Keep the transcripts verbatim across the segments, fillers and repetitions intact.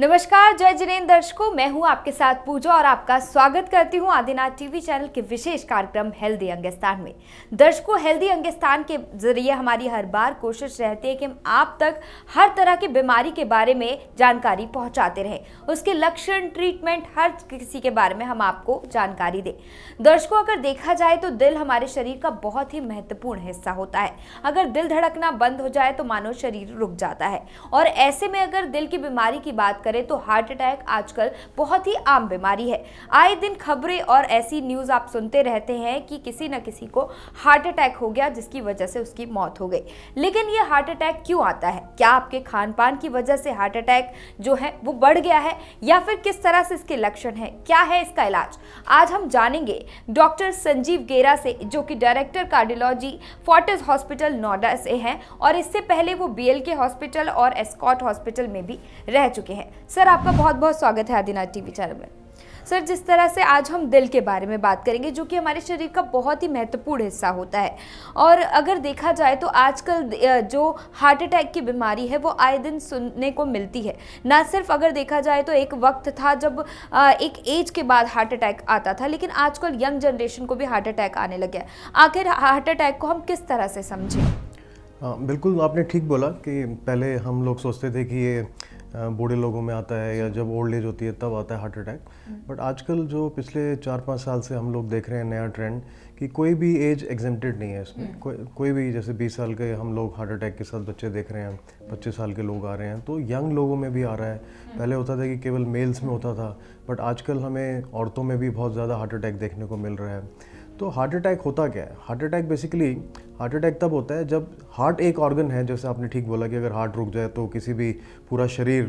नमस्कार, जय जिनेंद्र दर्शकों, मैं हूं आपके साथ पूजा और आपका स्वागत करती हूं आदिनाथ टीवी चैनल के विशेष कार्यक्रम हेल्दी अंगस्तान में। दर्शकों, हेल्दी अंगस्तान के जरिए हमारी हर बार कोशिश रहती है कि हम आप तक हर तरह की बीमारी के बारे में जानकारी पहुंचाते रहें, उसके लक्षण, ट्रीटमेंट, हर किसी के बारे में हम आपको जानकारी दें। दर्शकों, अगर देखा जाए तो दिल हमारे शरीर का बहुत ही महत्वपूर्ण हिस्सा होता है। अगर दिल धड़कना बंद हो जाए तो मानो शरीर रुक जाता है, और ऐसे में अगर दिल की बीमारी की बात करें तो हार्ट अटैक आजकल बहुत ही आम बीमारी है। आए दिन खबरें और ऐसी न्यूज आप सुनते रहते हैं कि किसी न किसी को हार्ट अटैक हो गया जिसकी वजह से उसकी मौत हो गई। लेकिन ये हार्ट अटैक क्यों आता है? क्या आपके खान पान की वजह से हार्ट अटैक जो है वो बढ़ गया है, या फिर किस तरह से इसके लक्षण हैं? क्या है इसका इलाज? आज हम जानेंगे डॉक्टर संजीव गेरा से, जो कि director cardiology Fortis hospital Noida से हैं, और इससे पहले वो बीएलके हॉस्पिटल और एस्कॉट हॉस्पिटल में भी रह चुके हैं। सर, आपका बहुत बहुत स्वागत है आदिनाथ टीवी चैनल में। सर, जिस तरह से आज हम दिल के बारे में बात करेंगे, जो कि हमारे शरीर का बहुत ही महत्वपूर्ण हिस्सा होता है, और अगर देखा जाए तो आजकल जो हार्ट अटैक की बीमारी है वो आए दिन सुनने को मिलती है। ना सिर्फ अगर देखा जाए तो एक वक्त था जब एक एज के बाद हार्ट अटैक आता था, लेकिन आजकल यंग जनरेशन को भी हार्ट अटैक आने लग गया है। आखिर हार्ट अटैक को हम किस तरह से समझें? हाँ, बिल्कुल आपने ठीक बोला कि पहले हम लोग सोचते थे कि ये बूढ़े लोगों में आता है या जब ओल्ड एज होती है तब आता है हार्ट अटैक। बट आजकल जो पिछले चार पाँच साल से हम लोग देख रहे हैं नया ट्रेंड कि कोई भी एज एग्जेम्प्टेड नहीं है इसमें। कोई कोई भी, जैसे बीस साल के हम लोग हार्ट अटैक के साथ बच्चे देख रहे हैं, पच्चीस साल के लोग आ रहे हैं, तो यंग लोगों में भी आ रहा है। पहले होता था कि केवल मेल्स में होता था, बट आजकल हमें औरतों में भी बहुत ज़्यादा हार्ट अटैक देखने को मिल रहा है। तो हार्ट अटैक होता क्या है? Heart attack basically heart attack तब होता है जब हार्ट एक ऑर्गन है, जैसे आपने ठीक बोला कि अगर हार्ट रुक जाए तो किसी भी पूरा शरीर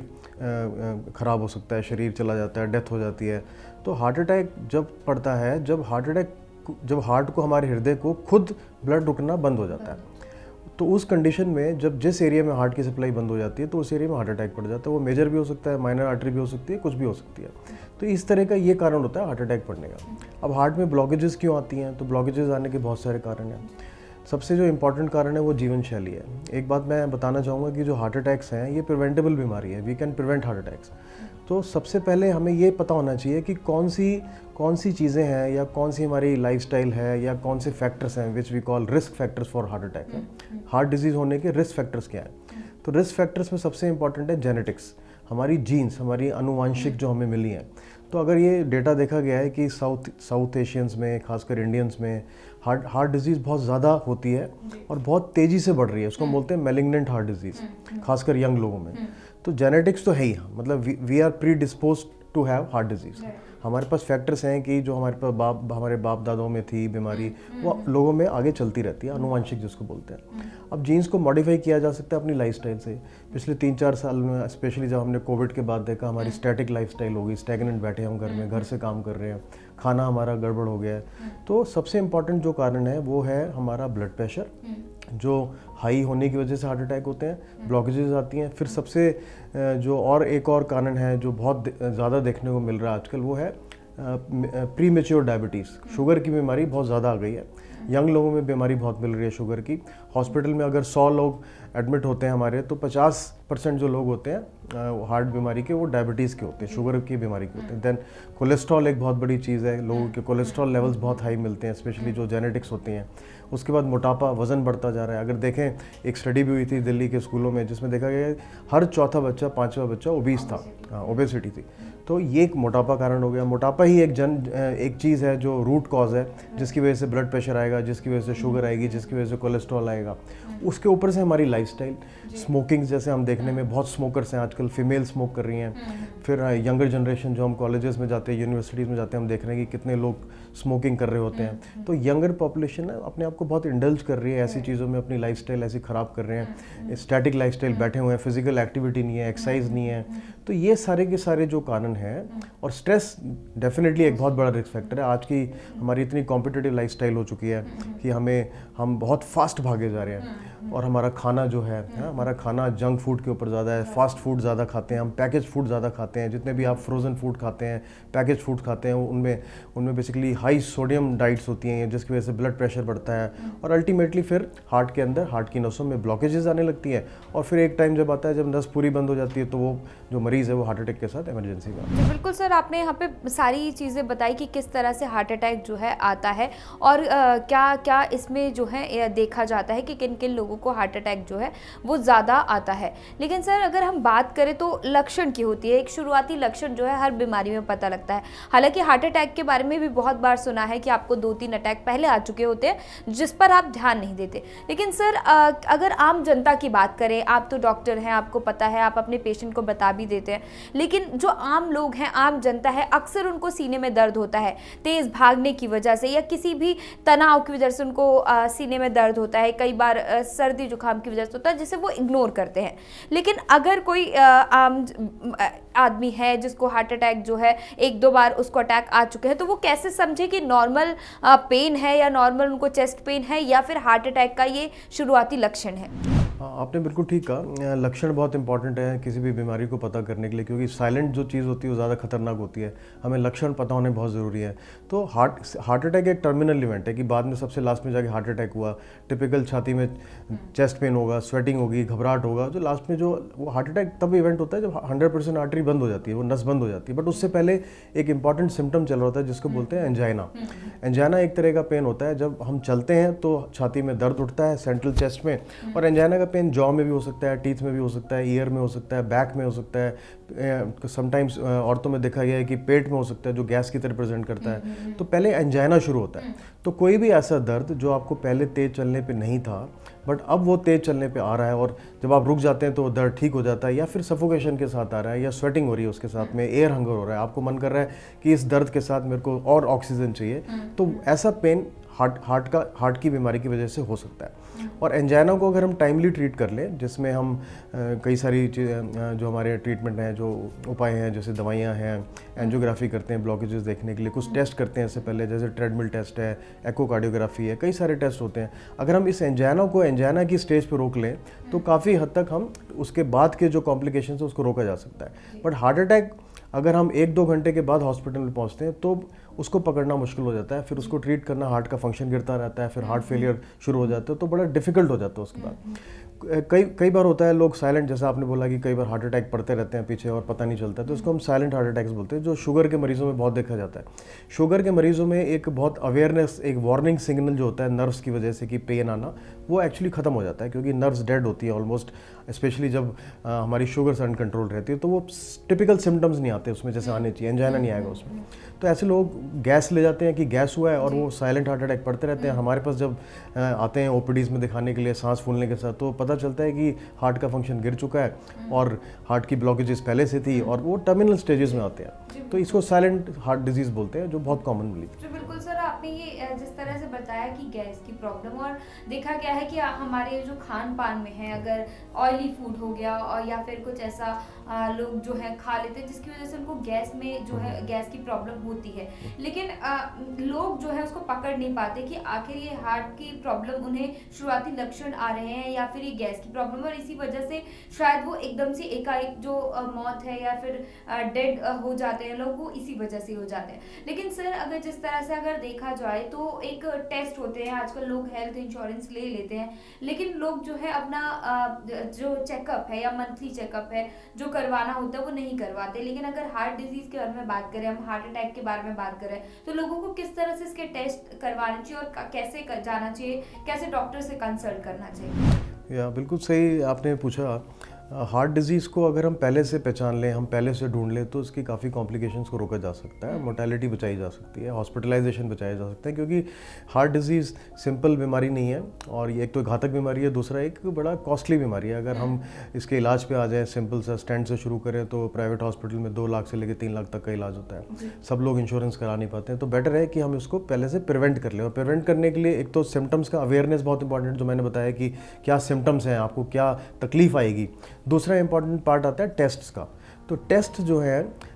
ख़राब हो सकता है, शरीर चला जाता है, डेथ हो जाती है। तो हार्ट अटैक जब पड़ता है जब हार्ट अटैक जब हार्ट को, हमारे हृदय को खुद ब्लड रुकना बंद हो जाता है। तो उस कंडीशन में जब जिस एरिया में हार्ट की सप्लाई बंद हो जाती है तो उस एरिया में हार्ट अटैक पड़ जाता है। वो मेजर भी हो सकता है, माइनर आर्टरी भी हो सकती है, कुछ भी हो सकती है। तो इस तरह का ये कारण होता है हार्ट अटैक पड़ने का। अब हार्ट में ब्लॉकेजेस क्यों आती हैं? तो ब्लॉकेजेस आने के बहुत सारे कारण हैं। सबसे जो इम्पॉर्टेंट कारण है वो जीवन शैली है। एक बात मैं बताना चाहूँगा कि जो हार्ट अटैक्स हैं ये प्रिवेंटेबल बीमारी है, we can prevent heart attacks. तो सबसे पहले हमें ये पता होना चाहिए कि कौन सी कौन सी चीज़ें हैं या कौन सी हमारी लाइफस्टाइल है या कौन से फैक्टर्स हैं which we call risk factors for heart attack है। हार्ट डिजीज़ होने के रिस्क फैक्टर्स क्या हैं? तो रिस्क फैक्टर्स में सबसे इंपॉर्टेंट है जेनेटिक्स, हमारी जीन्स, हमारी अनुवांशिक जो हमें मिली हैं। तो अगर ये डेटा देखा गया है कि साउथ साउथ एशियंस में, खासकर इंडियंस में हार्ट हार्ट डिजीज़ बहुत ज़्यादा होती है और बहुत तेज़ी से बढ़ रही है। उसको हम बोलते हैं मेलिग्नेंट हार्ट डिजीज़, खासकर यंग लोगों में। तो जेनेटिक्स तो है ही, मतलब we are predispose to have heart disease. हमारे पास फैक्टर्स हैं कि जो हमारे पास बाप हमारे बाप दादाओं में थी बीमारी, वो लोगों में आगे चलती रहती है, अनुवांशिक जिसको बोलते हैं। अब जीन्स को मॉडिफाई किया जा सकता है अपनी लाइफस्टाइल से। पिछले तीन चार साल में, स्पेशली जब हमने कोविड के बाद देखा, हमारी स्टैटिक लाइफस्टाइल हो गई, स्टैग्नेंट बैठे हम घर में, घर से काम कर रहे हैं, खाना हमारा गड़बड़ हो गया है। तो सबसे इम्पॉर्टेंट जो कारण है वो है हमारा ब्लड प्रेशर, जो हाई होने की वजह से हार्ट अटैक होते हैं, ब्लॉकेजेस आती हैं। फिर सबसे जो और एक और कारण है जो बहुत ज़्यादा देखने को मिल रहा है आजकल, वो है प्री मेच्योर डायबिटीज़। शुगर की बीमारी बहुत ज़्यादा आ गई है, यंग लोगों में बीमारी बहुत मिल रही है शुगर की। हॉस्पिटल में अगर सौ लोग एडमिट होते हैं हमारे, तो पचास परसेंट जो लोग होते हैं हार्ट बीमारी के, वो डायबिटीज़ के होते हैं, शुगर की बीमारी के होते हैं। देन कोलेस्ट्रॉल एक बहुत बड़ी चीज़ है, लोगों के कोलेस्ट्रॉल लेवल्स बहुत हाई मिलते हैं, स्पेशली जो जेनेटिक्स होती हैं। उसके बाद मोटापा, वज़न बढ़ता जा रहा है। अगर देखें, एक स्टडी भी हुई थी दिल्ली के स्कूलों में जिसमें देखा गया हर चौथा बच्चा, पाँचवा बच्चा ओबीस था, हाँ ओबेसिटी थी। तो ये एक मोटापा कारण हो गया। मोटापा ही एक जन एक चीज़ है जो रूट कॉज है, जिसकी वजह से ब्लड प्रेशर आएगा, जिसकी वजह से शुगर आएगी, जिसकी वजह से कोलेस्ट्रॉल आएगा। उसके ऊपर से हमारी लाइफस्टाइल, स्मोकिंग, जैसे हम देखने में बहुत स्मोकर्स हैं आजकल, फीमेल स्मोक कर रही हैं। फिर यंगर जनरेशन, जो हम कॉलेजेस में जाते हैं, यूनिवर्सिटीज़ में जाते हैं, हम देख रहे हैं कि कितने लोग स्मोकिंग कर रहे होते हैं। तो यंगर पॉपुलेशन है अपने आप को बहुत इंडल्ज कर रही है ऐसी चीज़ों में, अपनी लाइफस्टाइल ऐसी ख़राब कर रहे हैं, स्टैटिक लाइफस्टाइल बैठे हुए हैं, फिजिकल एक्टिविटी नहीं है, एक्सरसाइज नहीं है। तो ये सारे के सारे जो कारण हैं, और स्ट्रेस डेफिनेटली एक बहुत बड़ा रिस्क फैक्टर है। आज की हमारी इतनी कॉम्पिटिटिव लाइफस्टाइल हो चुकी है कि हमें हम बहुत फास्ट भागे जा रहे हैं। और हमारा खाना जो है, है हमारा खाना जंक फूड के ऊपर ज़्यादा है, फास्ट फूड ज़्यादा खाते हैं हम, पैकेज फूड ज़्यादा खाते हैं। जितने भी आप फ्रोज़न फूड खाते हैं, पैकेज फूड खाते हैं, उनमें उनमें बेसिकली हाई सोडियम डाइट्स होती हैं, जिसकी वजह से ब्लड प्रेशर बढ़ता है और अल्टीमेटली फिर हार्ट के अंदर, हार्ट की नसों में ब्लॉकेजेस आने लगती हैं और फिर एक टाइम जब आता है जब नस पूरी बंद हो जाती है तो वो जो मरीज़ है वो हार्ट अटैक के साथ इमरजेंसी में आता है। बिल्कुल सर, आपने यहाँ पे सारी चीज़ें बताई कि किस तरह से हार्ट अटैक जो है आता है और आ, क्या क्या इसमें जो है देखा जाता है कि किन किन लोगों को हार्ट अटैक जो है वो ज़्यादा आता है। लेकिन सर अगर हम बात करें तो लक्षण की होती है, एक शुरुआती लक्षण जो है हर बीमारी में पता लगता है। हालांकि हार्ट अटैक के बारे में भी बहुत बार सुना है कि आपको दो तीन अटैक पहले आ चुके होते हैं जिस पर आप ध्यान नहीं देते। लेकिन सर अगर आम जनता की बात करें, आप तो डॉक्टर हैं, आपको पता है, आप अपने पेशेंट को बता भी देते हैं, लेकिन जो आम लोग हैं, आम जनता है, अक्सर उनको सीने में दर्द होता है तेज़ भागने की वजह से या किसी भी तनाव की वजह से उनको आ, सीने में दर्द होता है, कई बार आ, सर्दी जुकाम की वजह से होता है जिसे वो इग्नोर करते हैं। लेकिन अगर कोई आ, आम आदमी है जिसको हार्ट अटैक जो है एक दो बार उसको अटैक आ चुके हैं तो वो कैसे समझे कि नॉर्मल पेन है या नॉर्मल उनको चेस्ट पेन है या फिर हार्ट अटैक का ये शुरुआती लक्षण है? आपने बिल्कुल ठीक कहा, लक्षण बहुत इंपॉर्टेंट है किसी भी बीमारी को पता करने के लिए, क्योंकि साइलेंट जो चीज़ होती है वो ज़्यादा खतरनाक होती है। हमें लक्षण पता होने बहुत ज़रूरी है। तो हार्ट हार्ट अटैक एक टर्मिनल इवेंट है कि बाद में सबसे लास्ट में जाके हार्ट अटैक हुआ। टिपिकल छाती में चेस्ट पेन होगा, स्वेटिंग होगी, घबराहट होगा, जो लास्ट में जो वो हार्ट अटैक तब इवेंट होता है जब हंड्रेड परसेंट आर्टरी बंद हो जाती है, वो नस बंद हो जाती है। बट उससे पहले एक इंपॉर्टेंट सिम्टम चल रहा होता है जिसको बोलते हैं एंजाइना। एंजाइना एक तरह का पेन होता है, जब हम चलते हैं तो छाती में दर्द उठता है सेंट्रल चेस्ट में, और एंजाइना का पेन जॉ में भी हो सकता है, टीथ में भी हो सकता है, ईयर में हो सकता है, बैक में हो सकता है, समटाइम्स औरतों में देखा गया है कि पेट में हो सकता है जो गैस की तरह प्रेजेंट करता है। तो पहले एंजाइना शुरू होता है। तो कोई भी ऐसा दर्द जो आपको पहले तेज चलने पे नहीं था बट अब वो तेज चलने पे आ रहा है और जब आप रुक जाते हैं तो दर्द ठीक हो जाता है, या फिर सफोकेशन के साथ आ रहा है या स्वेटिंग हो रही है उसके साथ में, एयर हंगर हो रहा है, आपको मन कर रहा है कि इस दर्द के साथ मेरे को और ऑक्सीजन चाहिए, तो ऐसा पेन हार्ट हार्ट का हार्ट की बीमारी की वजह से हो सकता है। और एंजाइना को अगर हम टाइमली ट्रीट कर लें, जिसमें हम आ, कई सारी चीज़ें जो हमारे ट्रीटमेंट हैं, जो उपाय हैं, जैसे दवाइयाँ हैं, एंजियोग्राफी करते हैं ब्लॉकेजेस देखने के लिए, कुछ टेस्ट करते हैं इससे पहले, जैसे ट्रेडमिल टेस्ट है, एकोकार्डियोग्राफी है, कई सारे टेस्ट होते हैं। अगर हम इस एंजाइना को एंजाइना की स्टेज पर रोक लें तो काफ़ी हद तक हम उसके बाद के जो कॉम्प्लिकेशंस है उसको रोका जा सकता है। बट हार्ट अटैक अगर हम एक दो घंटे के बाद हॉस्पिटल में पहुंचते हैं तो उसको पकड़ना मुश्किल हो जाता है, फिर उसको ट्रीट करना, हार्ट का फंक्शन गिरता रहता है, फिर हार्ट फेलियर शुरू हो जाता है, तो बड़ा डिफिकल्ट हो जाता है उसके बाद। कई कई बार होता है लोग साइलेंट, जैसा आपने बोला कि कई बार हार्ट अटैक पड़ते रहते हैं पीछे और पता नहीं चलता, तो इसको हम साइलेंट हार्ट अटैक्स बोलते हैं, जो शुगर के मरीजों में बहुत देखा जाता है। शुगर के मरीजों में एक बहुत अवेयरनेस, एक वार्निंग सिग्नल जो होता है नर्व्स की वजह से कि पेन आना, वो एक्चुअली खत्म हो जाता है, क्योंकि नर्व्स डेड होती है ऑलमोस्ट, स्पेशली जब आ, हमारी शुगर अनकंट्रोल रहती है, तो वो टिपिकल सिम्टम्स नहीं आते उसमें जैसे आने चाहिए, एंजाइना नहीं आएगा उसमें। तो ऐसे लोग गैस ले जाते हैं कि गैस हुआ है और वो साइलेंट हार्ट अटैक पड़ते रहते हैं। हमारे पास जब आते हैं ओपीडीज में दिखाने के लिए सांस फूलने के साथ, तो पता चलता है कि हार्ट का फंक्शन गिर चुका है और हार्ट की ब्लॉकेजेस पहले से थी और वो टर्मिनल स्टेजेस में आते हैं। तो इसको साइलेंट हार्ट डिजीज बोलते हैं, जो बहुत कॉमन मिली। बिल्कुल सर, आपने ये जिस तरह से बताया कि गैस की प्रॉब्लम, और देखा गया है कि हमारे जो खान पान में है, अगर ऑयली फूड हो गया और या फिर कुछ ऐसा लोग जो है खा लेते हैं जिसकी वजह से उनको गैस में जो है गैस की प्रॉब्लम होती है, लेकिन आ, लोग जो है उसको पकड़ नहीं पाते कि आखिर ये हार्ट की प्रॉब्लम उन्हें शुरुआती लक्षण आ रहे हैं या फिर ये गैस की प्रॉब्लम, और इसी वजह से शायद वो एकदम से एकाएक जो आ, मौत है या फिर डेड हो जाते हैं लोग, वो इसी वजह से हो जाते हैं। लेकिन सर अगर जिस तरह से अगर देखा जाए तो एक टेस्ट होते हैं, आजकल लोग हेल्थ इंश्योरेंस ले लेते हैं, लेकिन लोग जो है अपना जो चेकअप है या मंथली चेकअप है जो करवाना होता है वो नहीं करवाते। लेकिन अगर हार्ट डिजीज के बारे में बात करें, हम हार्ट अटैक के बारे में बात करें, तो लोगों को किस तरह से इसके टेस्ट करवाने चाहिए और कैसे कर जाना चाहिए, कैसे डॉक्टर से कंसल्ट करना चाहिए? या बिल्कुल सही आपने पूछा। हार्ट डिजीज़ को अगर हम पहले से पहचान लें, हम पहले से ढूंढ लें, तो इसकी काफ़ी कॉम्प्लिकेशंस को रोका जा सकता है, मोर्टेलिटी बचाई जा सकती है, हॉस्पिटलाइजेशन बचाया जा सकता है, क्योंकि हार्ट डिजीज़ सिंपल बीमारी नहीं है और ये एक तो घातक बीमारी है, दूसरा एक बड़ा कॉस्टली बीमारी है। अगर हम इसके इलाज पे आ जाए, सिंपल सा स्टेंट से शुरू करें, तो प्राइवेट हॉस्पिटल में दो लाख से लेकर तीन लाख तक का इलाज होता है। सब लोग इंश्योरेंस करा नहीं पाते हैं, तो बेटर है कि हम इसको पहले से प्रिवेंट कर लें। और प्रिवेंट करने के लिए एक तो सिम्टम्स का अवेयरनेस बहुत इंपॉर्टेंट, जो मैंने बताया कि क्या सिम्टम्स हैं, आपको क्या तकलीफ आएगी। दूसरा इंपॉर्टेंट पार्ट आता है टेस्ट्स का। तो टेस्ट जो है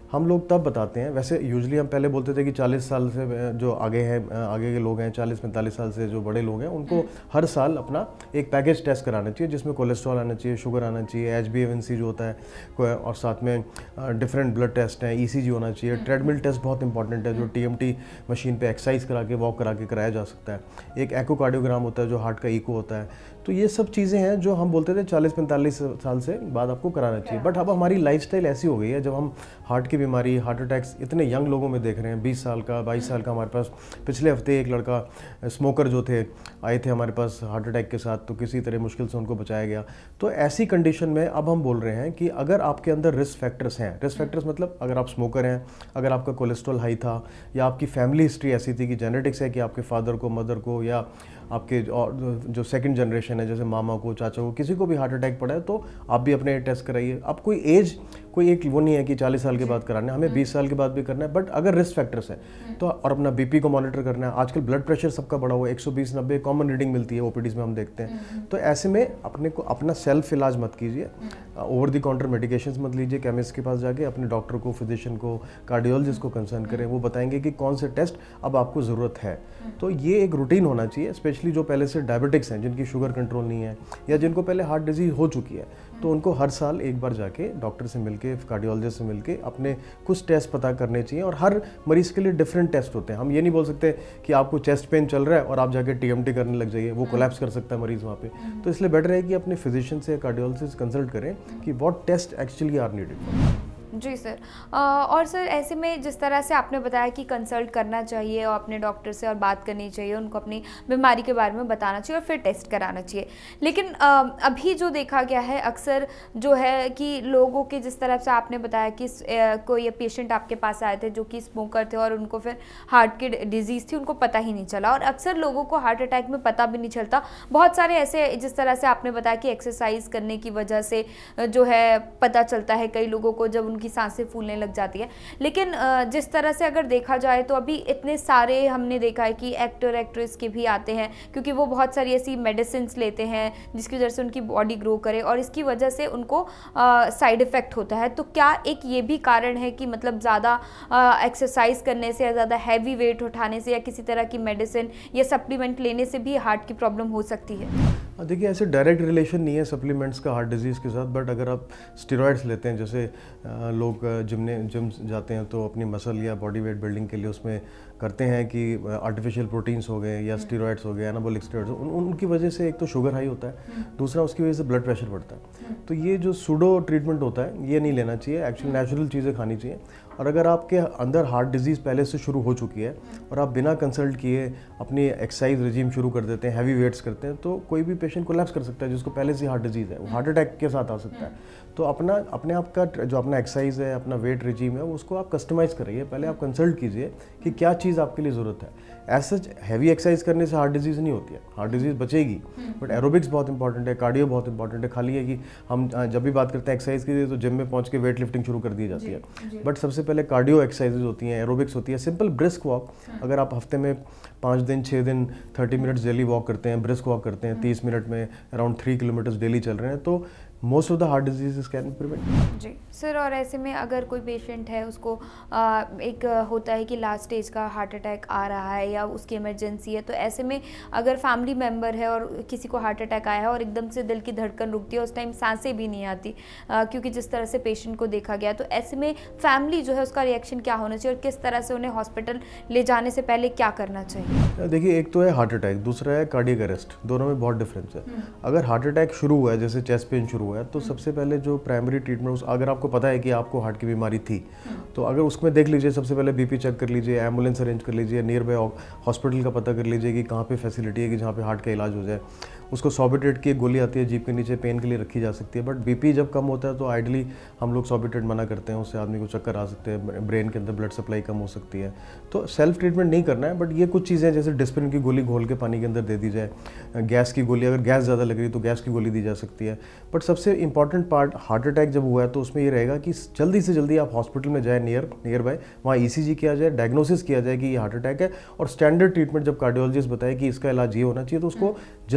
हम लोग तब बताते हैं। वैसे यूजुअली हम पहले बोलते थे कि चालीस साल से जो आगे हैं, आगे के लोग हैं, चालीस पैंतालीस साल से जो बड़े लोग हैं, उनको हर साल अपना एक पैकेज टेस्ट कराना चाहिए, जिसमें कोलेस्ट्रॉल आना चाहिए, शुगर आना चाहिए, H B A one C जो होता है, और साथ में डिफरेंट ब्लड टेस्ट हैं, ई सी जी होना चाहिए। ट्रेडमिल टेस्ट बहुत इंपॉर्टेंट है, जो टी एम टी मशीन पे एक्सरसाइज करा के, वॉक करा के कराया जा सकता है। एक एकोकार्डियोग्राम होता है, जो हार्ट का इको होता है। तो ये सब चीज़ें हैं जो हम बोलते थे चालीस पैंतालीस साल से बाद आपको कराना चाहिए। बट अब हमारी लाइफस्टाइल ऐसी हो गई है, जब हम हार्ट की बीमारी, हार्ट अटैक्स इतने यंग लोगों में देख रहे हैं, बीस साल का, बाईस साल का। हमारे पास पिछले हफ्ते एक लड़का स्मोकर जो थे आए थे हमारे पास हार्ट अटैक के साथ, तो किसी तरह मुश्किल से उनको बचाया गया। तो ऐसी कंडीशन में अब हम बोल रहे हैं कि अगर आपके अंदर रिस्क फैक्टर्स हैं, रिस्क फैक्टर्स मतलब अगर आप स्मोकर हैं, अगर आपका कोलेस्ट्रॉल हाई था, या आपकी फैमिली हिस्ट्री ऐसी थी कि जेनेटिक्स है कि आपके फादर को, मदर को, या आपके और जो सेकंड जनरेशन है जैसे मामा को, चाचा को, किसी को भी हार्ट अटैक पड़ा है, तो आप भी अपने टेस्ट कराइए। अब कोई एज, कोई एक वो नहीं है कि चालीस साल के बाद कराना है, हमें बीस साल के बाद भी करना है। बट अगर रिस्क फैक्टर्स है तो, और अपना बीपी को मॉनिटर करना है। आजकल ब्लड प्रेशर सबका बढ़ा हुआ है, एक सौ बीस नब्बे कॉमन रीडिंग मिलती है ओपीडीज में, हम देखते हैं। तो ऐसे में अपने को अपना सेल्फ इलाज मत कीजिए, ओवर द काउंटर मेडिकेशंस मत लीजिए। केमिस्ट के पास जाके अपने डॉक्टर को, फिजिशियन को, कार्डियोलॉजिस्ट को कंसर्न करें, वो बताएंगे कि कौन से टेस्ट अब आपको ज़रूरत है। तो ये एक रूटीन होना चाहिए, स्पेशली जो पहले से डायबिटिक्स हैं, जिनकी शुगर कंट्रोल नहीं है, या जिनको पहले हार्ट डिजीज हो चुकी है, तो उनको हर साल एक बार जाके डॉक्टर से मिलके, कार्डियोलॉजिस्ट से मिलके अपने कुछ टेस्ट पता करने चाहिए। और हर मरीज के लिए डिफरेंट टेस्ट होते हैं। हम ये नहीं बोल सकते कि आपको चेस्ट पेन चल रहा है और आप जाके टी एम टी करने लग जाइए, वो कोलैप्स कर सकता है मरीज वहाँ पे। तो इसलिए बेटर है कि अपने फिजिशियन से, कार्डियोलॉजिस्ट से कंसल्ट करें कि what test actually are needed. जी सर। और सर ऐसे में जिस तरह से आपने बताया कि कंसल्ट करना चाहिए और अपने डॉक्टर से और बात करनी चाहिए, उनको अपनी बीमारी के बारे में बताना चाहिए और फिर टेस्ट कराना चाहिए। लेकिन अभी जो देखा गया है अक्सर जो है कि लोगों के, जिस तरह से आपने बताया कि कोई पेशेंट आपके पास आए थे जो कि स्मोकर थे और उनको फिर हार्ट की डिजीज़ थी, उनको पता ही नहीं चला। और अक्सर लोगों को हार्ट अटैक में पता भी नहीं चलता। बहुत सारे ऐसे, जिस तरह से आपने बताया कि एक्सरसाइज करने की वजह से जो है पता चलता है कई लोगों को, जब की सांसें फूलने लग जाती है। लेकिन जिस तरह से अगर देखा जाए तो अभी इतने सारे हमने देखा है कि एक्टर एक्ट्रेस के भी आते हैं, क्योंकि वो बहुत सारी ऐसी मेडिसिन लेते हैं जिसकी वजह से उनकी बॉडी ग्रो करे और इसकी वजह से उनको साइड इफेक्ट होता है। तो क्या एक ये भी कारण है कि मतलब ज़्यादा एक्सरसाइज करने से या ज़्यादा हैवी वेट उठाने से या किसी तरह की मेडिसिन या सप्लीमेंट लेने से भी हार्ट की प्रॉब्लम हो सकती है? देखिए, ऐसे डायरेक्ट रिलेशन नहीं है सप्लीमेंट्स का हार्ट डिजीज़ के साथ। बट अगर आप स्टेरॉइड्स लेते हैं, जैसे लोग जिमने जिम जाते हैं तो अपनी मसल या बॉडी वेट बिल्डिंग के लिए उसमें करते हैं कि आर्टिफिशियल प्रोटीन्स हो गए या स्टेरॉइड्स हो गए, एनाबॉलिक स्टेरॉइड्स, उन, उनकी वजह से एक तो शुगर हाई होता है, दूसरा उसकी वजह से ब्लड प्रेशर बढ़ता है। तो ये जो सूडो ट्रीटमेंट होता है, ये नहीं लेना चाहिए। एक्चुअली नेचुरल चीज़ें खानी चाहिए। और अगर आपके अंदर हार्ट डिजीज़ पहले से शुरू हो चुकी है और आप बिना कंसल्ट किए अपनी एक्सरसाइज रिजीम शुरू कर देते हैं, हैवी वेट्स करते हैं, तो कोई भी पेशेंट कोलैप्स कर सकता है जिसको पहले से हार्ट डिजीज़ है, वो हार्ट अटैक के साथ आ सकता है। तो अपना अपने आप का जो अपना एक्सरसाइज है, अपना वेट रिजीम है, उसको आप कस्टमाइज़ करिए। पहले आप कंसल्ट कीजिए कि क्या चीज़ आपके लिए ज़रूरत है। ऐसा हैवी एक्सरसाइज करने से हार्ट डिजीज़ नहीं होती है, हार्ट डिजीज़ बचेगी। बट एरोबिक्स बहुत इंपॉर्टेंट है, कार्डियो बहुत इंपॉर्टेंट है। खाली है कि हम जब भी बात करते हैं एक्सरसाइज की तो जिम में पहुंच के वेट लिफ्टिंग शुरू कर दी जाती है। बट सबसे पहले कार्डियो एक्सरसाइजेज होती हैं, एरोबिक्स होती है, सिंपल ब्रिस्क वॉक। अगर आप हफ्ते में पाँच दिन छः दिन थर्टी मिनट्स डेली वॉक करते हैं, ब्रिस्क वॉक करते हैं, तीस मिनट में अराउंड थ्री किलोमीटर्स डेली चल रहे हैं, तो most of the heart diseases can be prevented. जी सर। और ऐसे में अगर कोई पेशेंट है, उसको आ, एक होता है कि लास्ट स्टेज का हार्ट अटैक आ रहा है या उसकी इमरजेंसी है, तो ऐसे में अगर फैमिली मेम्बर है और किसी को हार्ट अटैक आया है और एकदम से दिल की धड़कन रुकती है, उस टाइम सांसें भी नहीं आती, आ, क्योंकि जिस तरह से पेशेंट को देखा गया, तो ऐसे में फैमिली जो है उसका रिएक्शन क्या होना चाहिए और किस तरह से उन्हें हॉस्पिटल ले जाने से पहले क्या करना चाहिए? देखिए, एक तो है हार्ट अटैक, दूसरा है कार्डियक अरेस्ट। दोनों में बहुत डिफरेंस है। अगर हार्ट अटैक शुरू हुआ है, जैसे चेस्ट पेन शुरू हुआ है, तो सबसे पहले जो प्राइमरी ट्रीटमेंट, अगर आपको पता है कि आपको हार्ट की बीमारी थी, तो अगर उसमें देख लीजिए, सबसे पहले बीपी चेक कर लीजिए, एम्बुलेंस अरेंज कर लीजिए, नियर बाय हॉस्पिटल का पता कर लीजिए कि कहाँ पे फैसिलिटी है कि जहाँ पे हार्ट का इलाज हो जाए। उसको सॉर्बिट्रेट की एक गोली आती है जीभ के नीचे, पेन के लिए रखी जा सकती है। बट बीपी जब कम होता है तो आइडली हम लोग सॉर्बिट्रेट मना करते हैं, उससे आदमी को चक्कर आ सकते हैं, ब्रेन के अंदर ब्लड सप्लाई कम हो सकती है। तो सेल्फ ट्रीटमेंट नहीं करना है। बट ये कुछ चीज़ें, जैसे डिस्पिरिन की गोली घोल के पानी के अंदर दे दी जाए, गैस की गोली, अगर गैस ज़्यादा लग रही है तो गैस की गोली दी जा सकती है। बट सबसे इंपॉर्टेंट पार्ट, हार्ट अटैक जब हुआ है तो उसमें ये रहेगा कि जल्दी से जल्दी आप हॉस्पिटल में जाए, नियर नियर बाय, वहाँ ईसीजी किया जाए, डायग्नोसिस किया जाए कि ये हार्ट अटैक है, और स्टैंडर्ड ट्रीटमेंट जब कार्डियोलॉजिस्ट बताए कि इसका इलाज ये होना चाहिए, तो उसको जल्दी से जल्दी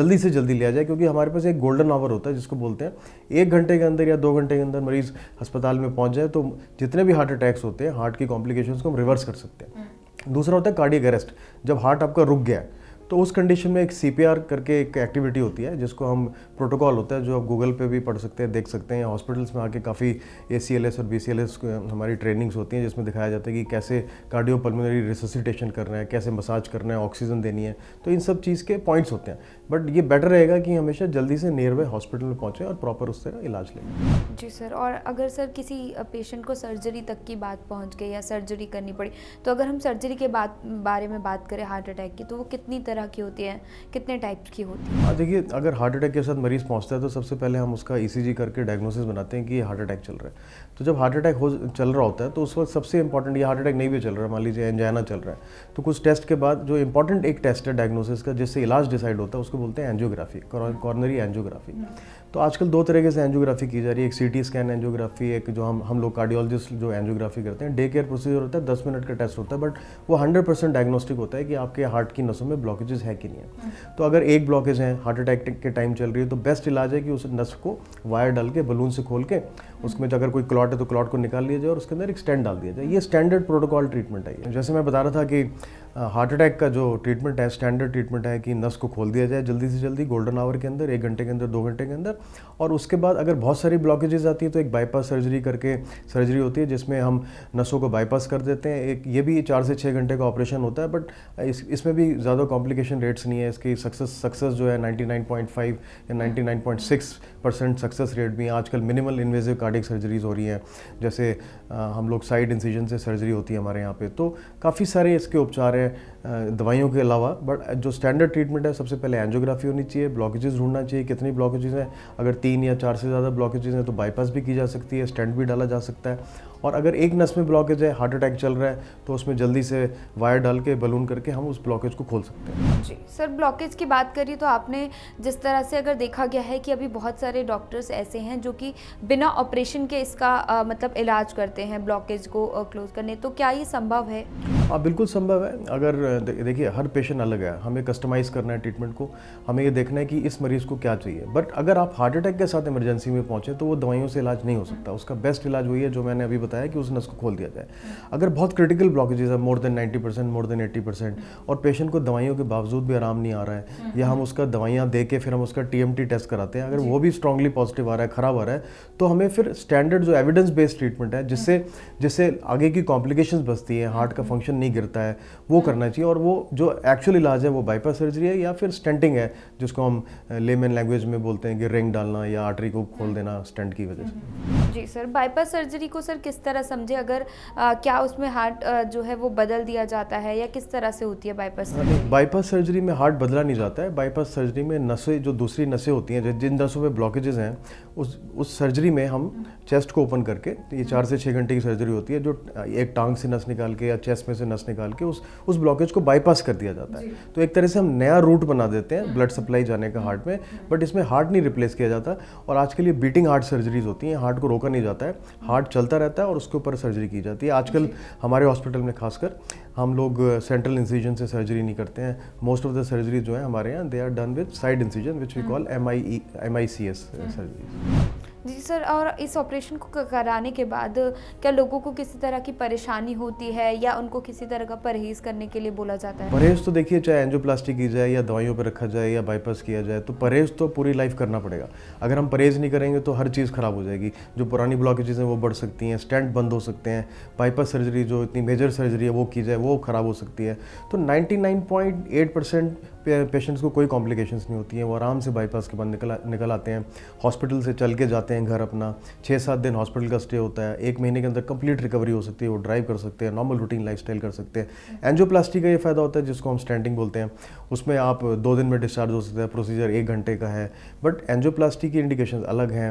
जल्दी लिया जाए, क्योंकि हमारे पास एक गोल्डन आवर होता है जिसको बोलते हैं, एक घंटे के अंदर या दो घंटे के अंदर मरीज़ अस्पताल में पहुंच जाए तो जितने भी हार्ट अटैक्स होते हैं, हार्ट की कॉम्प्लिकेशंस को हम रिवर्स कर सकते हैं। दूसरा होता है कार्डियक अरेस्ट, जब हार्ट आपका रुक गया है तो उस कंडीशन में एक सीपीआर करके एक एक्टिविटी होती है जिसको हम प्रोटोकॉल होता है, जो आप गूगल पे भी पढ़ सकते हैं, देख सकते हैं, या हॉस्पिटल्स में आके काफ़ी एसीएलएस और बीसीएलएस हमारी ट्रेनिंग्स होती हैं जिसमें दिखाया जाता है कि कैसे कार्डियोपल्मोनरी रिससिटेशन करना है, कैसे मसाज करना है, ऑक्सीजन देनी है। तो इन सब चीज़ के पॉइंट्स होते हैं, बट ये बेटर रहेगा कि हमेशा जल्दी से नियर बाय हॉस्पिटल में पहुँचें और प्रॉपर उससे इलाज लें। जी सर, और अगर सर किसी पेशेंट को सर्जरी तक की बात पहुँच गई या सर्जरी करनी पड़ी, तो अगर हम सर्जरी के बाद बारे में बात करें हार्ट अटैक की, तो वो कितनी तरह की होती है, कितने टाइप्स की होती है? हाँ देखिए, अगर हार्ट अटैक के साथ मरीज़ पहुंचता है तो सबसे पहले हम उसका ईसीजी करके डायग्नोसिस बनाते हैं कि ये हार्ट अटैक चल रहा है। तो जब हार्ट अटैक हो चल रहा होता है तो उस वक्त सबसे इंपॉर्टेंट, ये हार्ट अटैक नहीं भी चल रहा है, मान लीजिए एंजाइना चल रहा है, तो कुछ टेस्ट के बाद जो इंपॉर्टेंट एक टेस्ट है डायग्नोसिस का जिससे इलाज डिसाइड होता है, उसको बोलते हैं एंजियोग्राफी, कॉर्नरी एंजियोग्राफी। तो आजकल दो तरीके से एंजियोग्राफी की जा रही है, एक सीटी स्कैन एंजियोग्राफी, एक जो हम हम लोग कार्डियोलॉजिस्ट जो एंजियोग्राफी करते हैं, डे केयर प्रोसीजर होता है, दस मिनट का टेस्ट होता है, बट वो हंड्रेड परसेंट डायग्नोस्टिक होता है कि आपके हार्ट की नसों में ब्लॉकेजेस है कि नहीं है। तो अगर एक ब्लॉकेज है, हार्ट अटैक के टाइम चल रही है, तो बेस्ट इलाज है कि उस नस को वायर डाल के बलून से खोल के उसमें अगर कोई क्लॉट है तो क्लॉट को निकाल लिया जाए और उसके अंदर एक स्टेंट डाल दिया जाए। ये स्टैंडर्ड प्रोटोकॉल ट्रीटमेंट है। जैसे मैं बता रहा था कि हार्ट अटैक का जो ट्रीटमेंट है, स्टैंडर्ड ट्रीटमेंट है कि नस को खोल दिया जाए जल्दी से जल्दी, गोल्डन आवर के अंदर, एक घंटे के अंदर, दो घंटे के अंदर, और उसके बाद अगर बहुत सारी ब्लॉकेजेस आती है तो एक बाईपास सर्जरी करके सर्जरी होती है जिसमें हम नसों को बाईपास कर देते हैं। एक ये भी चार से छः घंटे का ऑपरेशन होता है, बट इस इसमें भी ज़्यादा कॉम्प्लिकेशन रेट्स नहीं है। इसकी सक्सेस सक्सेस जो है नाइन्टी नाइन पॉइंट फाइव या ninety nine point six percent success rate भी है। आजकल मिनिमल इन्वेजिव कार्डियक सर्जरीज हो रही हैं, जैसे आ, हम लोग साइड इंसिजन से सर्जरी होती है हमारे यहाँ पे, तो काफ़ी सारे इसके उपचार हैं दवाइयों के अलावा। बट जो स्टैंडर्ड ट्रीटमेंट है, सबसे पहले एंजियोग्राफी होनी चाहिए, ब्लॉकेजेस ढूंढना चाहिए कितनी ब्लॉकेजेस हैं, अगर तीन या चार से ज़्यादा ब्लॉकेजेस हैं तो बाईपास भी की जा सकती है, स्टेंट भी डाला जा सकता है। और अगर एक नस में ब्लॉकेज है, हार्ट अटैक चल रहा है, तो उसमें जल्दी से वायर डाल के बलून करके हम उस ब्लॉकेज को खोल सकते हैं। जी सर, ब्लॉकेज की बात करिए तो आपने जिस तरह से अगर देखा गया है कि अभी बहुत सारे डॉक्टर्स ऐसे हैं जो कि बिना ऑपरेशन के इसका आ, मतलब इलाज करते हैं ब्लॉकेज को क्लोज करने, तो क्या ये संभव है? हाँ बिल्कुल संभव है। अगर देखिए हर पेशेंट अलग है, हमें कस्टमाइज़ करना है ट्रीटमेंट को, हमें ये देखना है कि इस मरीज़ को क्या चाहिए। बट अगर आप हार्ट अटैक के साथ इमरजेंसी में पहुँचे तो वो दवाइयों से इलाज नहीं हो सकता। उसका बेस्ट इलाज वही है जो मैंने अभी बताया कि उस नस को खोल दिया जाए। अगर बहुत क्रिटिकल ब्लॉकेजेस है, more than ninety percent, more than eighty percent, और पेशेंट को दवाइयों के बावजूद भी आराम नहीं आ रहा है, या हम उसका दवाइयाँ दे के फिर हम उसका टीएमटी टेस्ट कराते हैं, अगर वो भी स्ट्रांगली पॉजिटिव आ रहा है, खराब आ रहा है, तो हमें फिर स्टैंडर्ड जो एविडेंस बेस्ड ट्रीटमेंट है जिससे जिससे आगे की कॉम्प्लिकेशंस बचती है, हार्ट का फंक्शन नहीं गिरता है, वो करना चाहिए। और वो जो एक्चुअल इलाज है वो बाईपास सर्जरी है या फिर स्टेंटिंग है, जिसको हम लेमन लैंग्वेज में बोलते हैं कि रिंग डालना या आर्टरी को खोल देना स्टेंट की वजह से। जी सर, बाईपास सर्जरी को सर किस तरह समझे, अगर आ, क्या उसमें हार्ट आ, जो है वो बदल दिया जाता है या किस तरह से होती है बाईपास सर्जरी? बाईपास सर्जरी में हार्ट बदला नहीं जाता है। बाईपास सर्जरी में नसें, जो दूसरी नसें होती हैं, जिन नसों में ब्लॉकेजेस हैं, उस उस सर्जरी में हम चेस्ट को ओपन करके, ये चार से छः घंटे की सर्जरी होती है, जो एक टांग से नस निकाल के या चेस्ट में से नस निकाल के उस उस ब्लॉकेज को बाईपास कर दिया जाता है। तो एक तरह से हम नया रूट बना देते हैं ब्लड सप्लाई जाने का हार्ट में, बट इसमें हार्ट नहीं रिप्लेस किया जाता। और आजकल ये बीटिंग हार्ट सर्जरीज होती हैं, हार्ट को रोका नहीं जाता है, हार्ट चलता रहता है और उसके ऊपर सर्जरी की जाती है। आजकल हमारे हॉस्पिटल में खासकर हम लोग सेंट्रल इंसिजन से सर्जरी नहीं करते हैं। मोस्ट ऑफ द सर्जरी जो है हमारे यहाँ, they are done with side incision which we call M I M I C S surgery. जी सर, और इस ऑपरेशन को कराने के बाद क्या लोगों को किसी तरह की परेशानी होती है या उनको किसी तरह का परहेज करने के लिए बोला जाता है? परहेज तो देखिए, चाहे एंजियोप्लास्टी की जाए या दवाइयों पर रखा जाए या बाईपास किया जाए, तो परहेज तो पूरी लाइफ करना पड़ेगा। अगर हम परहेज नहीं करेंगे तो हर चीज़ ख़राब हो जाएगी। जो पुरानी ब्लॉकेजेस हैं वो बढ़ सकती हैं, स्टेंट बंद हो सकते हैं, बाईपास सर्जरी जो इतनी मेजर सर्जरी है वो की जाए वो ख़राब हो सकती है। तो ninety nine point eight percent patients को कोई कॉम्प्लिकेशंस नहीं होती हैं, वो आराम से बाईपास के बाद निकल निकल आते हैं, हॉस्पिटल से चल के जाते हैं घर अपना। छः सात दिन हॉस्पिटल का स्टे होता है, एक महीने के अंदर कंप्लीट रिकवरी हो सकती है, वो ड्राइव कर सकते हैं, नॉर्मल रूटीन लाइफस्टाइल कर सकते हैं। एंजियोप्लास्टी का ये फ़ायदा होता है जिसको हम स्टेंटिंग बोलते हैं, उसमें आप दो दिन में डिस्चार्ज हो सकते हैं, प्रोसीजर एक घंटे का है। बट एंजियोप्लास्टी की इंडिकेशंस अलग हैं,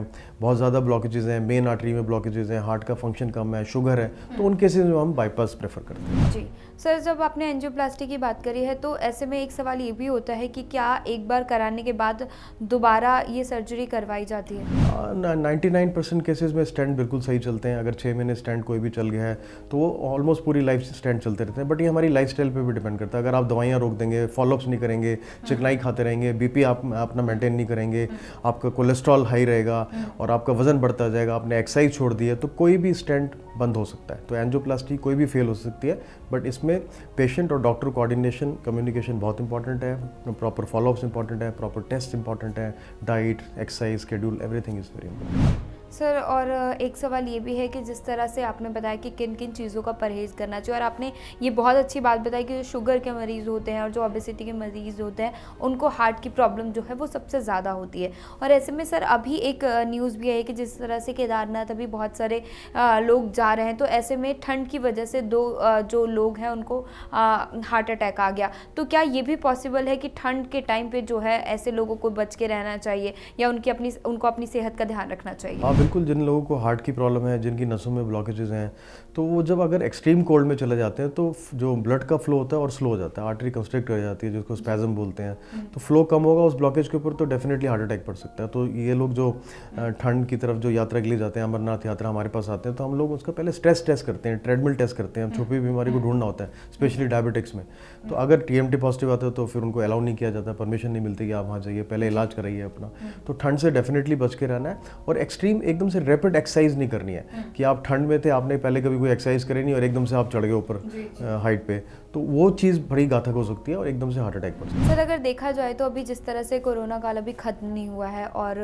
बहुत ज़्यादा ब्लॉकेजेस हैं, मेन आर्टरी में ब्लॉकेजेस हैं, हार्ट का फंक्शन कम है, शुगर है, तो उन केसेस में हम बाईपास प्रेफर करते हैं। जी सर, जब आपने एंजियोप्लास्टी की बात करी है तो ऐसे में एक सवाल ये भी होता है कि क्या एक बार कराने के बाद दोबारा ये सर्जरी करवाई जाती है? नाइन्टी नाइन परसेंट केसेस में स्टेंट बिल्कुल सही चलते हैं। अगर छः महीने स्टेंट कोई भी चल गया है तो वो ऑलमोस्ट पूरी लाइफ स्टेंट चलते रहते हैं। बट ये हमारी लाइफ स्टाइल पर भी डिपेंड करता है। अगर आप दवाइयाँ रोक देंगे, फॉलोअप्स नहीं करेंगे, चिकनाई खाते रहेंगे, बीपी आप अपना मेंटेन नहीं करेंगे, आपका कोलेस्ट्रॉल हाई रहेगा और आपका वजन बढ़ता जाएगा, आपने एक्सरसाइज छोड़ दी है, तो कोई भी स्टेंट बंद हो सकता है। तो एंजियोप्लास्टी कोई भी फेल हो सकती है, बट इसमें पेशेंट और डॉक्टर कोऑर्डिनेशन, कम्युनिकेशन बहुत इंपॉर्टेंट है, प्रॉपर फॉलोअप्स इंपॉर्टेंट है, प्रॉपर टेस्ट इंपॉर्टेंट है, diet, exercise, schedule, everything is very important. Sir, और एक सवाल ये भी है कि जिस तरह से आपने बताया कि किन किन चीज़ों का परहेज़ करना चाहिए, और आपने ये बहुत अच्छी बात बताई कि जो शुगर के मरीज़ होते हैं और जो ओबेसिटी के मरीज़ होते हैं उनको हार्ट की प्रॉब्लम जो है वो सबसे ज़्यादा होती है। और ऐसे में सर अभी एक न्यूज़ भी है कि जिस तरह से केदारनाथ अभी बहुत सारे लोग जा रहे हैं, तो ऐसे में ठंड की वजह से दो जो लोग हैं उनको हार्ट अटैक आ गया। तो क्या ये भी पॉसिबल है कि ठंड के टाइम पर जो है ऐसे लोगों को बच के रहना चाहिए या उनकी अपनी उनको अपनी सेहत का ध्यान रखना चाहिए? बिल्कुल, जिन लोगों को हार्ट की प्रॉब्लम है, जिनकी नसों में ब्लॉकेजेस हैं, तो वो जब अगर एक्सट्रीम कोल्ड में चले जाते हैं तो जो ब्लड का फ्लो होता है और स्लो हो जाता है, आर्टरी कंस्ट्रिक्ट हो जाती है, जिसको स्पैज़म बोलते हैं, तो फ्लो कम होगा उस ब्लॉकेज के ऊपर, तो डेफिनेटली हार्ट अटैक पड़ सकता है। तो ये लोग जो ठंड की तरफ जो यात्रा के लिए जाते हैं, अमरनाथ यात्रा हमारे पास आते हैं, तो हम लोग उसका पहले स्ट्रेस टेस्ट करते हैं, ट्रेडमिल टेस्ट करते हैं। छुपी बीमारी को ढूंढना होता है, स्पेशली डायबिटिक्स में। तो अगर टीएमटी पॉजिटिव आता है तो फिर उनको अलाउ नहीं किया जाता, परमिशन नहीं मिलती कि आप वहाँ जाइए, पहले इलाज कराइए अपना। तो ठंड से डेफिनेटली बच के रहना है, और एक्सट्रीम एकदम से रैपिड एक्सरसाइज नहीं करनी है कि आप ठंड में थे, आपने पहले कभी कोई एक्सरसाइज करी नहीं और एकदम से आप चढ़ गए ऊपर हाइट पे, तो वो चीज़ बड़ी घातक हो सकती है और एकदम से हार्ट अटैक पड़ सकता है। सर, अगर देखा जाए तो अभी जिस तरह से कोरोना काल अभी ख़त्म नहीं हुआ है, और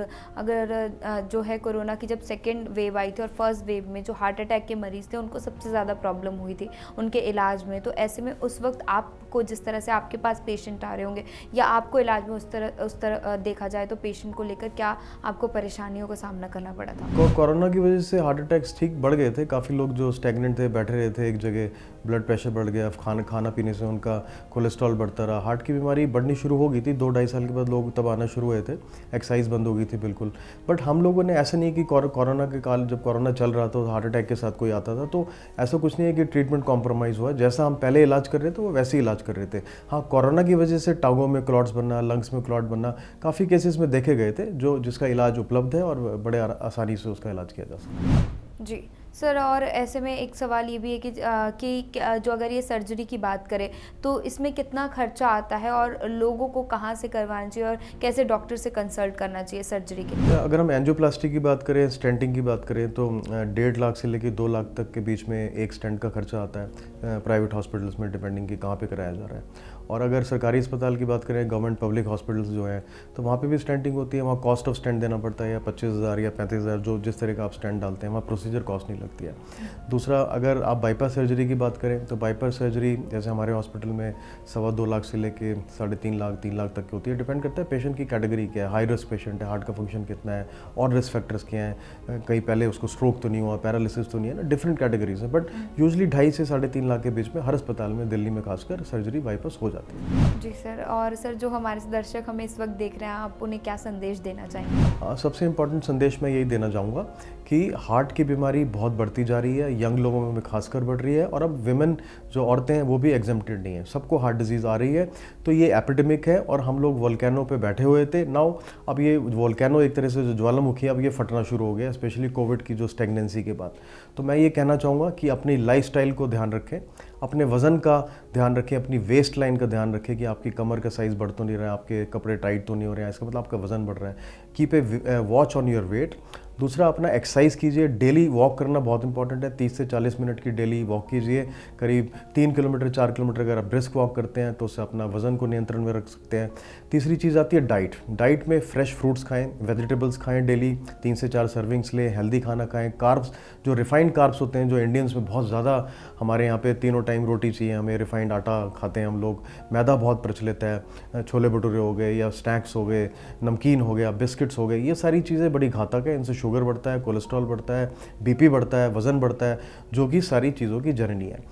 अगर जो है कोरोना की जब सेकेंड वेव आई थी और फर्स्ट वेव में जो हार्ट अटैक के मरीज़ थे उनको सबसे ज़्यादा प्रॉब्लम हुई थी उनके इलाज में, तो ऐसे में उस वक्त आपको जिस तरह से आपके पास पेशेंट आ रहे होंगे या आपको इलाज में उस तरह उस तरह देखा जाए तो पेशेंट को लेकर क्या आपको परेशानियों का सामना करना पड़ा था? कोरोना की वजह से हार्ट अटैक्स ठीक बढ़ गए थे। काफ़ी लोग जो स्टैग्नेंट थे, बैठे रहे थे एक जगह, ब्लड प्रेशर बढ़ गया, खाना खाना पीने से उनका कोलेस्ट्रॉल बढ़ता रहा, हार्ट की बीमारी बढ़नी शुरू हो गई थी। दो ढाई साल के बाद लोग तब आना शुरू हुए थे, एक्सरसाइज बंद हो गई थी बिल्कुल। बट हम लोगों ने ऐसा नहीं कि कोरोना के काल, जब कोरोना चल रहा था हार्ट अटैक के साथ कोई आता था, तो ऐसा कुछ नहीं है कि ट्रीटमेंट कॉम्प्रोमाइज़ हुआ। जैसा हम पहले इलाज कर रहे थे वो वैसे ही इलाज कर रहे थे। हाँ, कोरोना की वजह से टांगों में क्लॉट्स बनना, लंग्स में क्लॉट बनना काफ़ी केसेस में देखे गए थे, जो जिसका इलाज उपलब्ध है और बड़े आसानी से उसका इलाज किया जा सकता है। जी सर, और ऐसे में एक सवाल ये भी है कि आ, कि जो अगर ये सर्जरी की बात करें तो इसमें कितना खर्चा आता है और लोगों को कहाँ से करवाना चाहिए और कैसे डॉक्टर से कंसल्ट करना चाहिए सर्जरी के लिए? अगर हम एंजियोप्लास्टी की बात करें, स्टेंटिंग की बात करें, तो डेढ़ लाख से लेकर दो लाख तक के बीच में एक स्टेंट का खर्चा आता है प्राइवेट हॉस्पिटल्स में, डिपेंडिंग कि कहाँ पे कराया जा रहा है। और अगर सरकारी अस्पताल की बात करें, गवर्नमेंट पब्लिक हॉस्पिटल्स जो हैं, तो वहाँ पे भी स्टेंटिंग होती है। वहाँ कॉस्ट ऑफ स्टेंट देना पड़ता है, या पच्चीस हज़ार या पैंतीस हज़ार, जो जिस तरह का आप स्टेंट डालते हैं, वहाँ प्रोसीजर कॉस्ट नहीं लगती है। दूसरा, अगर आप बाईपास सर्जरी की बात करें तो बाईपास सर्जरी जैसे हमारे हॉस्पिटल में सवा दो लाख से लेके साढ़े तीन लाख तीन लाख तक की होती है। डिपेंड करता है पेशेंट की कैटेगरी क्या है, हाई रिस्क पेशेंट है, हार्ट का फंक्शन कितना है, और रिस्क फैक्टर्स क्या हैं, कहीं पहले उसको स्ट्रोक तो नहीं हुआ, पैरालिसिस तो नहीं है ना, डिफरेंट कैटेगरीज है। बट यूजली ढाई से साढ़े तीन लाख के बीच में हर अस्पताल में दिल्ली में खासकर सर्जरी बाईपास हो जाती है। जी सर, और सर जो हमारे दर्शक हमें इस वक्त देख रहे हैं, आप उन्हें क्या संदेश देना चाहेंगे? सबसे इम्पोर्टेंट संदेश मैं यही देना चाहूँगा कि हार्ट की बीमारी बहुत बढ़ती जा रही है, यंग लोगों में खासकर बढ़ रही है, और अब विमेन जो औरतें हैं वो भी एग्जेम्प्टेड नहीं है, सबको हार्ट डिजीज़ आ रही है। तो ये एपिडेमिक है और हम लोग वोल्केनो पे बैठे हुए थे। नाउ अब ये वोल्केनो एक तरह से जो ज्वालामुखी है, अब ये फटना शुरू हो गया, स्पेशली कोविड की जो स्टेगनेंसी के बाद। तो मैं ये कहना चाहूँगा कि अपनी लाइफस्टाइल को ध्यान रखें, अपने वज़न का ध्यान रखें, अपनी वेस्ट लाइन का ध्यान रखें कि आपकी कमर का साइज़ बढ़ तो नहीं रहा है, आपके कपड़े टाइट तो नहीं हो रहे हैं, इसका मतलब आपका वज़न बढ़ रहा है। Keep a watch on your weight. दूसरा, अपना एक्सरसाइज कीजिए, डेली वॉक करना बहुत इंपॉर्टेंट है, तीस से चालीस मिनट की डेली वॉक कीजिए। करीब तीन किलोमीटर चार किलोमीटर अगर आप ब्रिस्क वॉक करते हैं तो उससे अपना वज़न को नियंत्रण में रख सकते हैं। तीसरी चीज़ आती है डाइट। डाइट में फ्रेश फ्रूट्स खाएं, वेजिटेबल्स खाएं, डेली तीन से चार सर्विंग्स लें, हेल्दी खाना खाएं। कार्ब्स, जो रिफाइंड कार्ब्स होते हैं, जो इंडियंस में बहुत ज़्यादा, हमारे यहाँ पे तीनों टाइम रोटी चाहिए हमें, रिफाइंड आटा खाते हैं हम लोग, मैदा बहुत प्रचलित है, छोले भटूरे हो गए या स्नैक्स हो गए, नमकीन हो गया, बिस्किट्स हो गए, ये सारी चीज़ें बड़ी घातक है। इनसे शुगर बढ़ता है, कोलेस्ट्रॉल बढ़ता है, बीपी बढ़ता है, वज़न बढ़ता है, जो कि सारी चीज़ों की जर्नी है।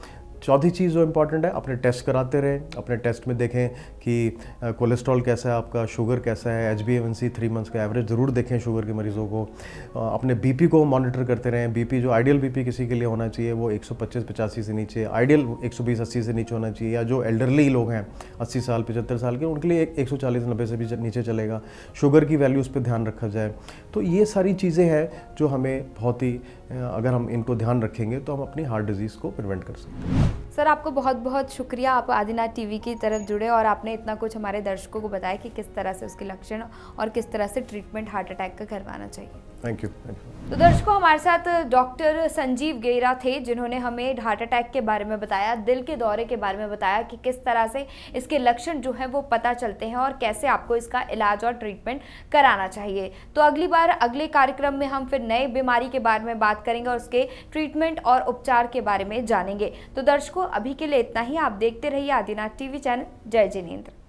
चौथी चीज़ जो इम्पॉर्टेंट है, अपने टेस्ट कराते रहें, अपने टेस्ट में देखें कि कोलेस्ट्रॉल कैसा है आपका, शुगर कैसा है, H B A one C three months का एवरेज ज़रूर देखें शुगर के मरीज़ों को। अपने बीपी को मॉनिटर करते रहें, बीपी जो आइडियल बीपी किसी के लिए होना चाहिए वो एक सौ पच्चीस पचासी से नीचे, आइडियल एक सौ बीस अस्सी से नीचे होना चाहिए, या जो एल्डरली लोग हैं अस्सी साल पचहत्तर साल के उनके लिए एक सौ चालीस नब्बे से भी नीचे चलेगा। शुगर की वैल्यूज़ पे ध्यान रखा जाए। तो ये सारी चीज़ें हैं जो हमें बहुत ही, अगर हम इनको ध्यान रखेंगे तो हम अपनी हार्ट डिजीज़ को प्रिवेंट कर सकते हैं। सर आपको बहुत बहुत शुक्रिया, आप आदिनाथ टीवी की तरफ जुड़े और आपने इतना कुछ हमारे दर्शकों को बताया कि किस तरह से उसके लक्षण और किस तरह से ट्रीटमेंट हार्ट अटैक का करवाना चाहिए। Thank you. तो दर्शकों, हमारे साथ डॉक्टर संजीव गेरा थे जिन्होंने हमें हार्ट अटैक के बारे में बताया, दिल के दौरे के बारे में बताया कि किस तरह से इसके लक्षण जो हैं वो पता चलते हैं और कैसे आपको इसका इलाज और ट्रीटमेंट कराना चाहिए। तो अगली बार अगले कार्यक्रम में हम फिर नए बीमारी के बारे में बात करेंगे और उसके ट्रीटमेंट और उपचार के बारे में जानेंगे। तो दर्शकों, अभी के लिए इतना ही। आप देखते रहिए आदिनाथ टीवी चैनल। जय जिनेंद्र।